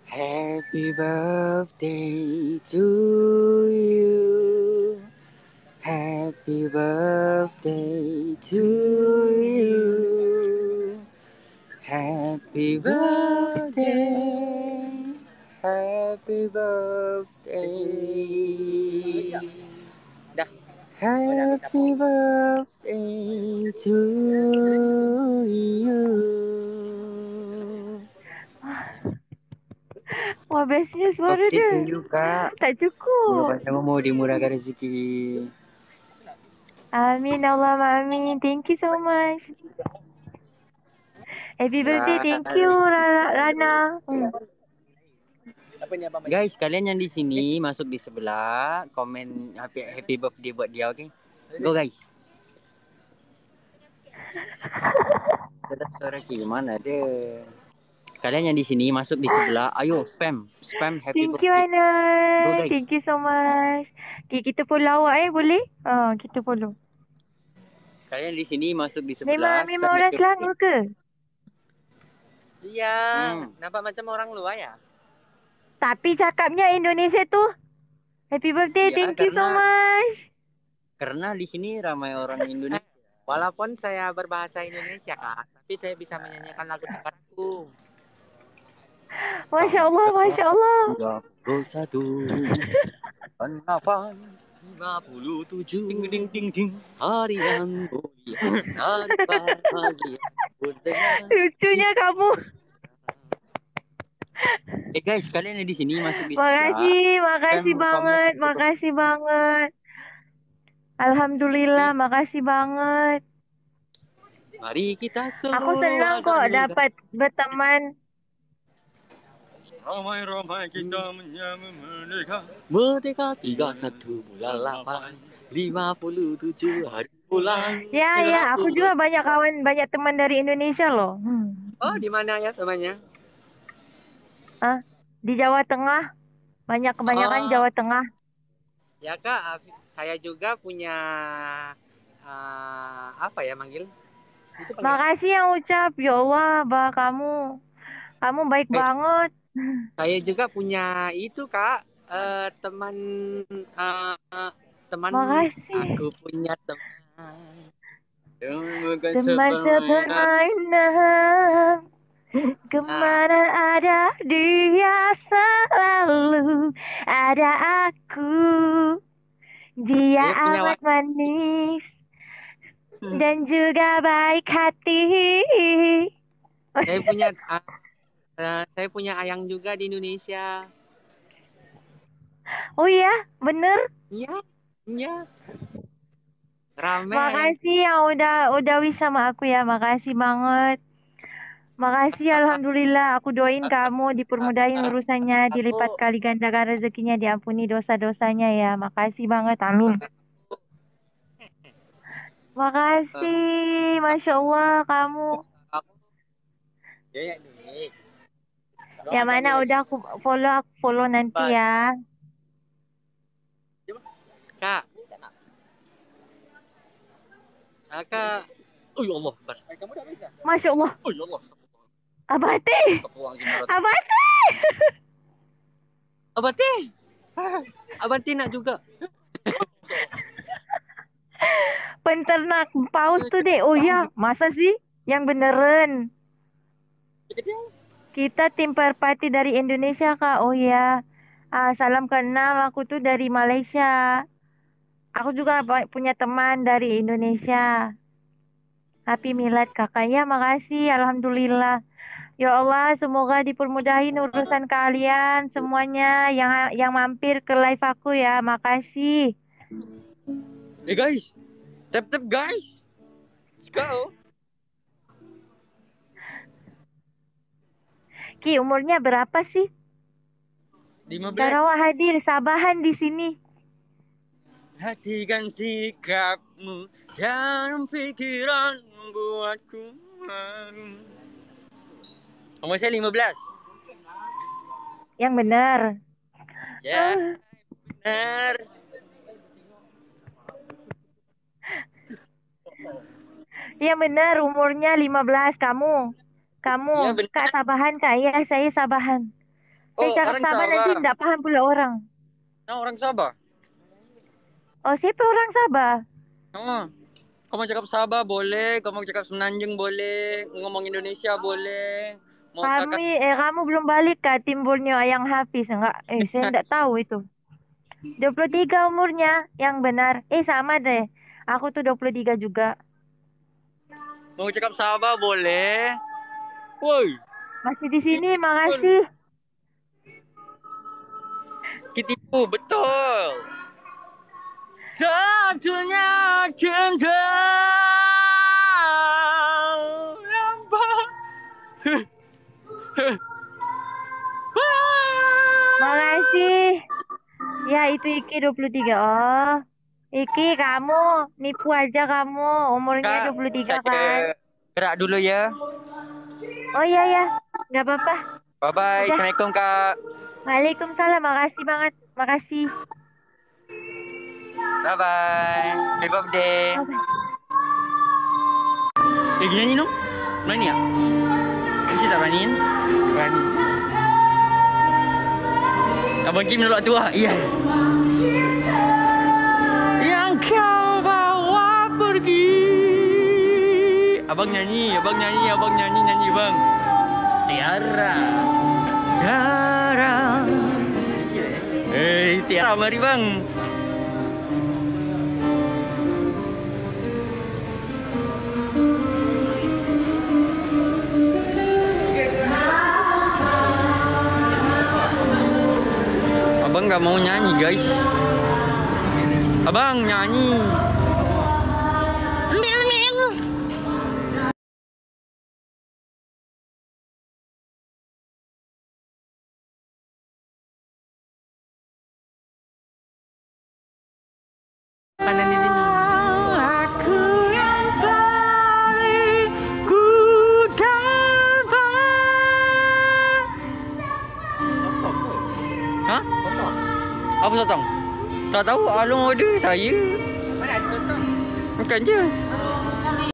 Happy birthday to you. Happy birthday to you. Happy birthday. Happy birthday. Dah. Happy birthday to you. Wah, bestnya suara Birthday dia. to you, Kak. Tak Semoga cukup. panjang umur, dimurahkan rezeki. Amin, Allah, amin. Thank you so much. Happy birthday, thank you, Rana. Guys, kalian yang di sini masuk di sebelah, komen happy birthday buat dia, oke? Go guys. Suara gimana deh? Kalian yang di sini masuk di sebelah, ayo spam happy Thank you, birthday. Ana. Go guys. Thank you so much. Okay, kita follow awak boleh? Kita follow. Kalian di sini masuk di Memang sebelah, spam memang orang happy birthday. Selangor ke? Iya, nampak macam orang luar ya. Tapi cakapnya Indonesia tu. Happy birthday, Ya, thank you so much. Karena di sini ramai orang Indonesia. Walaupun saya berbahasa Indonesia kak, tapi saya bisa menyanyikan lagu negaraku. Masya Allah, Masya Allah. 57 ding ding ding ding hari yang mulia, hari bahagia dengan. Lucunya kamu. Guys, kalian yang di sini masuk di sebelah. Makasih banget, makasih banget. Alhamdulillah, makasih banget. Mari kita semua. Aku senang kok dapat berteman. Ramai-ramai kita menyambut merdeka. Merdeka 31 bulan 8, 57 hari bulan. Ya, aku juga banyak kawan, banyak teman dari Indonesia loh. Oh, di mana ya temannya? Di Jawa Tengah. Kebanyakan Jawa Tengah. Ya kak, saya juga punya apa ya manggil? Makasih yang ucap, ya Allah, bah kamu baik banget. Saya juga punya itu kak, teman Makasih. aku punya teman. Teman sepermainan, kemana ada dia selalu ada aku. Dia amat manis dan juga baik hati. Saya punya ayang juga di Indonesia. Oh iya, bener? Iya. Rame. Makasih yang udah wish sama aku ya, makasih banget. Makasih, alhamdulillah. Aku doain kamu dipermudahin urusannya, dilipat kali gandakan rezekinya, diampuni dosa-dosanya ya. Makasih banget, amin. Makasih, Masya Allah kamu. Yang mana udah aku follow nanti ya. Kak. Kakak. Oh ya Allah. Masya Allah. Oh ya Allah. Abati. Abati. Abati. Abati nak juga. Penternak paus tuh deh. Oh ya, masa sih? Yang beneran. Kita tim Perpati dari Indonesia, Kak. Oh ya. Salam kenal, aku tuh dari Malaysia. Aku juga punya teman dari Indonesia. Happy Milad kakak. Ya, makasih. Alhamdulillah. Ya Allah, semoga dipermudahin urusan kalian semuanya yang mampir ke live aku ya. Makasih. Guys. Tap guys. Let's go. Ki, umurnya berapa sih? 15. Sarawak hadir, Sabahan di sini. Hatikan sikapmu dan pikiran membuatku malu. Umur saya 15. Yang benar. Ya, benar. Yang benar, umurnya 15 kamu. Ya, Kak Sabahan, Kak. Iya, saya Sabahan. Saya cakap orang Sabah nanti Sabah. tidak paham pula orang. Nah, orang Sabah. Oh, siapa orang Sabah? Oh. Kau mau cakap Sabah boleh, kau mau cakap Semenanjung boleh, ngomong Indonesia boleh. Mau kakak Kamu belum balik kah tim Borneo yang Hafiz? Enggak, saya tidak tahu itu. 23 umurnya, yang benar. Sama deh. Aku tuh 23 juga. mau cakap Sabah boleh. Woi, Masih di sini, makasih. kitipu betul. Satunya cinta. Makasih. Ya, itu Iki 23. Oh, Iki kamu nipu aja kamu. Umurnya Kak, 23 saya kan? gerak dulu ya. Oh iya ya, nggak apa-apa. Bye bye. Udah. Assalamualaikum Kak. Waalaikumsalam, makasih banget. Makasih. Bye bye. Happy birthday. Bye-bye. Gini dong. Berani ya? Bisa tak beraniin? Berani. Abang Kim menolak tua. Iya. Yang kau bawa pergi. Abang nyanyi, nyanyi bang. Tiara. Tiara mari bang. Abang nggak mau nyanyi guys. Abang nyanyi. Kanan ini nih. Aku yang paling ku dapat. Hah? Apa sotong? Tak tahu, alung order saya. Mana ada sotong? Makan je.